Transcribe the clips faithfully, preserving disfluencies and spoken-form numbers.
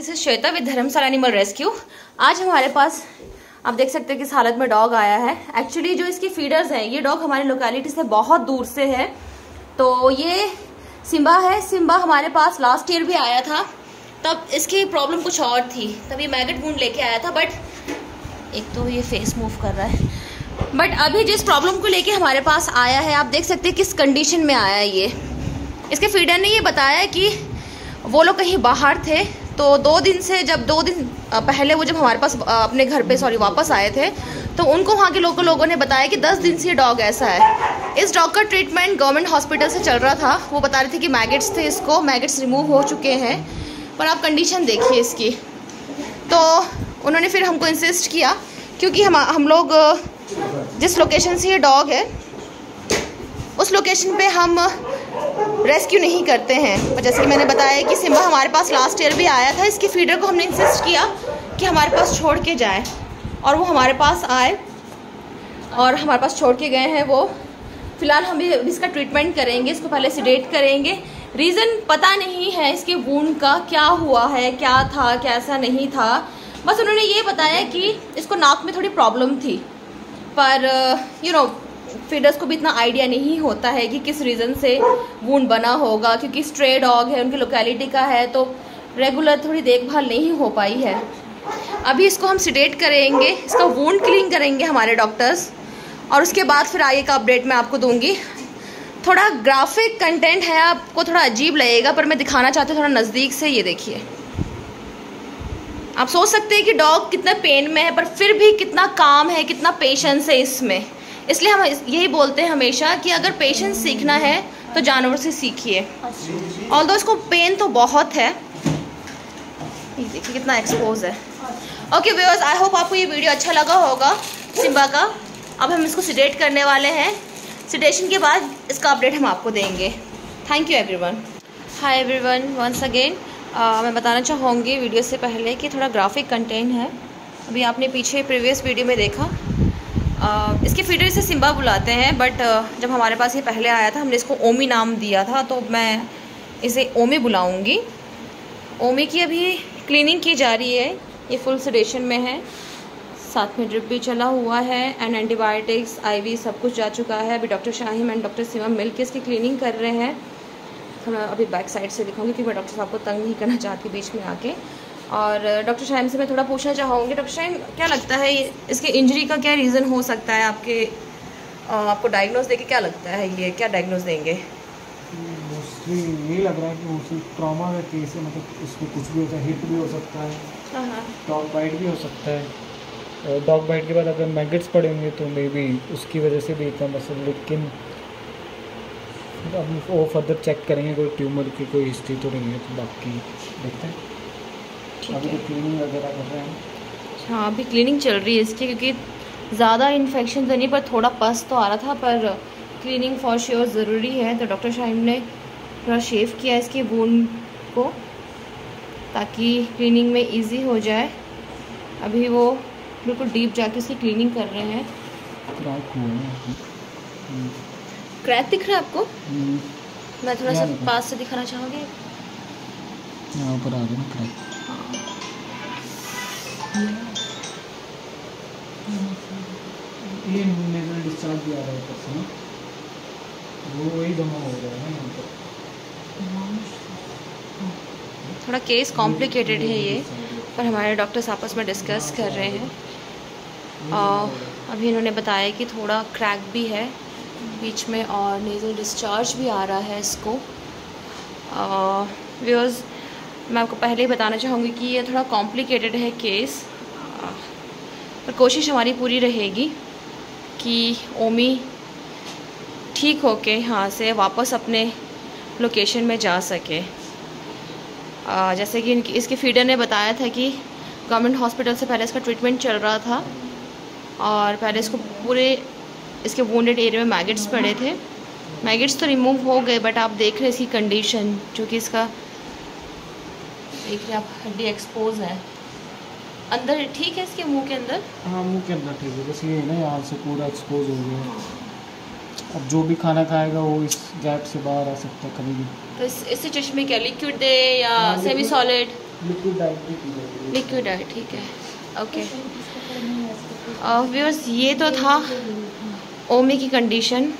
This is Shweta with Dharamshala animal rescue. आज हमारे पास आप देख सकते हैं किस हालत में डॉग आया है। एक्चुअली जो इसकी फीडर्स हैं, ये डॉग हमारी लोकेलिटी से बहुत दूर से है। तो ये सिम्बा है। सिम्बा हमारे पास लास्ट ईयर भी आया था, तब इसकी प्रॉब्लम कुछ और थी, तब ये मैगट वुंड लेके आया था। बट एक तो ये फेस मूव कर रहा है, बट अभी जिस प्रॉब्लम को लेके हमारे पास आया है, आप देख सकते हैं किस कंडीशन में आया है ये। इसके फीडर ने ये बताया कि वो लोग कहीं बाहर थे, तो दो दिन से जब दो दिन पहले वो जब हमारे पास अपने घर पे सॉरी वापस आए थे, तो उनको वहाँ के लोकल लोगों ने बताया कि दस दिन से ये डॉग ऐसा है। इस डॉग का ट्रीटमेंट गवर्नमेंट हॉस्पिटल से चल रहा था। वो बता रहे थे कि मैगेट्स थे, इसको मैगेट्स रिमूव हो चुके हैं, पर आप कंडीशन देखिए इसकी। तो उन्होंने फिर हमको इंसिस्ट किया, क्योंकि हम हम लोग जिस लोकेशन से ये डॉग है उस लोकेशन पे हम रेस्क्यू नहीं करते हैं। जैसे कि मैंने बताया कि सिम्बा हमारे पास लास्ट ईयर भी आया था। इसके फीडर को हमने इंसिस्ट किया कि हमारे पास छोड़ के जाए, और वो हमारे पास आए और हमारे पास छोड़ के गए हैं। वो फिलहाल हम इसका ट्रीटमेंट करेंगे, इसको पहले सिडेट करेंगे। रीज़न पता नहीं है इसके वुंड का, क्या हुआ है, क्या था, कैसा नहीं था। बस उन्होंने ये बताया कि इसको नाक में थोड़ी प्रॉब्लम थी, पर यू नो फीडर्स को भी इतना आइडिया नहीं होता है कि किस रीज़न से वुंड बना होगा, क्योंकि स्ट्रे डॉग है, उनकी लोकेलिटी का है, तो रेगुलर थोड़ी देखभाल नहीं हो पाई है। अभी इसको हम सिडेट करेंगे, इसका वुंड क्लीन करेंगे हमारे डॉक्टर्स, और उसके बाद फिर आगे का अपडेट मैं आपको दूंगी। थोड़ा ग्राफिक कंटेंट है, आपको थोड़ा अजीब लगेगा, पर मैं दिखाना चाहती हूँ थोड़ा नज़दीक से। ये देखिए, आप सोच सकते हैं कि डॉग कितना पेन में है, पर फिर भी कितना काम है, कितना पेशेंस है इसमें। इसलिए हम यही बोलते हैं हमेशा कि अगर पेशेंस सीखना है तो जानवर से सीखिए। ऑल्दो इसको पेन तो बहुत है, ये देखिए कितना एक्सपोज है। ओके व्यूअर्स, आई होप आपको ये वीडियो अच्छा लगा होगा सिम्बा का। अब हम इसको सिडेट करने वाले हैं। सिडेशन के बाद इसका अपडेट हम आपको देंगे। Thank you everyone. Hi everyone, once again मैं बताना चाहूँगी वीडियो से पहले कि थोड़ा ग्राफिक कंटेंट है। अभी आपने पीछे प्रीवियस वीडियो में देखा, Uh, इसके फीडर इसे सिम्बा बुलाते हैं, बट uh, जब हमारे पास ये पहले आया था हमने इसको ओमी नाम दिया था, तो मैं इसे ओमी बुलाऊंगी। ओमी की अभी क्लीनिंग की जा रही है, ये फुल सेडेशन में है, साथ में ड्रिप भी चला हुआ है, एंड एंटीबायोटिक्स आईवी सब कुछ जा चुका है। अभी doctor Shahim and doctor Sima मिल के इसकी क्लीनिंग कर रहे हैं। मैं अभी बैक साइड से दिखाऊंगी, क्योंकि मैं डॉक्टर साहब को तंग नहीं करना चाहती बीच में आके। और डॉक्टर शाहिम से मैं थोड़ा पूछना चाहूँगी, डॉक्टर शाहिम क्या लगता है इसके इंजरी का क्या रीज़न हो सकता है? आपके आपको डायग्नोज देके क्या लगता है, ये क्या डायग्नोज देंगे? मोस्टली यही लग रहा है कि मोस्टली ट्रॉमा का केस है, मतलब उसमें कुछ भी होता है, हिट भी हो सकता है, डॉग बाइट भी हो सकता है। और डॉग बाइट के बाद अगर मैगेट्स पड़ेंगे तो मे बी उसकी वजह से भी इतना मसल, लेकिन अब वो फर्दर चेक करेंगे कोई ट्यूमर की कोई हिस्ट्री तो नहीं है, तो बाकी देखते हैं। अभी तो क्लीनिंग वगैरह कर रहे हैं। हाँ, अभी क्लीनिंग चल रही है इसकी, क्योंकि ज़्यादा इन्फेक्शन तो नहीं, पर थोड़ा पस तो आ रहा था, पर क्लीनिंग फॉर श्योर ज़रूरी है। तो डॉक्टर शाहिम ने थोड़ा शेव किया इसकी वुंड को, ताकि क्लीनिंग में इजी हो जाए। अभी वो बिल्कुल डीप जाके इसकी क्लीनिंग कर रहे हैं। क्रैक दिख रहा है आपको? मैं थोड़ा सा पास से दिखाना चाहूँगी, यहाँ पर आ गया क्रैक। ये नेजल डिस्चार्ज भी आ रहा है ऊपर से ना, वो वही जमा हो रहा है यहाँ पर। थोड़ा केस कॉम्प्लिकेटेड है ये, पर हमारे डॉक्टर्स आपस में डिस्कस कर रहे हैं। और अभी इन्होंने बताया कि थोड़ा क्रैक भी है बीच में, और नेजल डिस्चार्ज भी आ रहा है इसको। व्यूअर्स, मैं आपको पहले ही बताना चाहूँगी कि ये थोड़ा कॉम्प्लिकेटेड है केस, पर कोशिश हमारी पूरी रहेगी कि ओमी ठीक होके यहाँ से वापस अपने लोकेशन में जा सके। आ, जैसे कि इनकी इसके फीडर ने बताया था कि गवर्नमेंट हॉस्पिटल से पहले इसका ट्रीटमेंट चल रहा था, और पहले इसको पूरे इसके वुंडेड एरिया में मैगेट्स पड़े थे। मैगेट्स तो रिमूव हो गए, बट आप देख रहे हैं इसकी कंडीशन, जो कि इसका देख रहे हैं आप, हड्डी एक्सपोज है अंदर। ठीक है इसके मुंह के अंदर? हाँ, मुंह के अंदर ठीक है, बस ये है ना, यहाँ से पूरा एक्सपोज हो गया। अब जो भी खाना खाएगा वो इस गैप से बाहर आ सकता है कभी भी। तो इस इस सिचुएशन में क्या लिक्विड दे या सेमी सॉलिड? लिक्विड डाइट भी की जाती है। लिक्विड डाइट, ठीक है, ओके। व्यूअर्स, ये तो था ओमी की कंडीशन।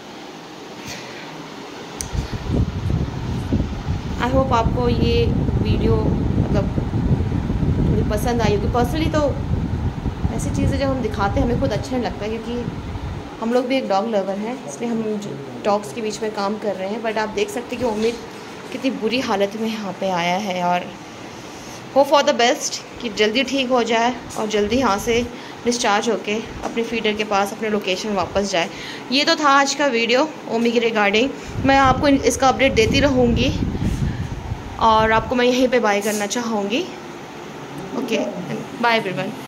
आई होप आपको ये वीडियो मतलब थोड़ी पसंद आई होगी। पर्सनली तो ऐसी चीज़ें जब हम दिखाते हैं हमें खुद अच्छा नहीं लगता, क्योंकि हम लोग भी एक डॉग लवर हैं, इसलिए हम डॉग्स के बीच में काम कर रहे हैं। बट आप देख सकते हैं कि उम्मीद कितनी बुरी हालत में यहाँ पे आया है, और होप फॉर द बेस्ट कि जल्दी ठीक हो जाए और जल्दी यहाँ से डिस्चार्ज होके अपने फीडर के पास अपने लोकेशन वापस जाए। ये तो था आज का वीडियो ओमी के रिगार्डिंग। मैं आपको इसका अपडेट देती रहूँगी और आपको मैं यहीं पे बाय करना चाहूँगी। Okay, bye everyone.